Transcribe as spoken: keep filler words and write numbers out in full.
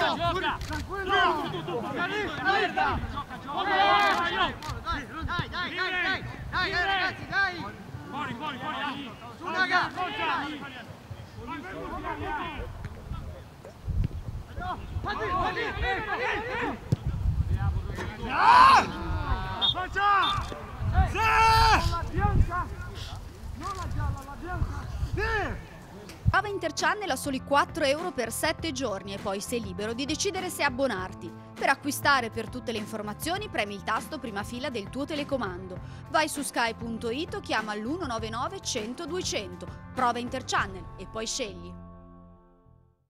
gioca! Tranquillo! Merda! Dai, dai, dai, dai! Dai, ragazzi, dai! Fuori, fuori, fuori! Su, raga! Fatti, fatti! Faccia! Sì! La bianca! Non la gialla, la bianca! Sì! Prova Interchannel a soli quattro euro per sette giorni e poi sei libero di decidere se abbonarti. Per acquistare per tutte le informazioni premi il tasto prima fila del tuo telecomando. Vai su sky punto it o chiama l'uno nove nove cento duecento. Prova Interchannel e poi scegli.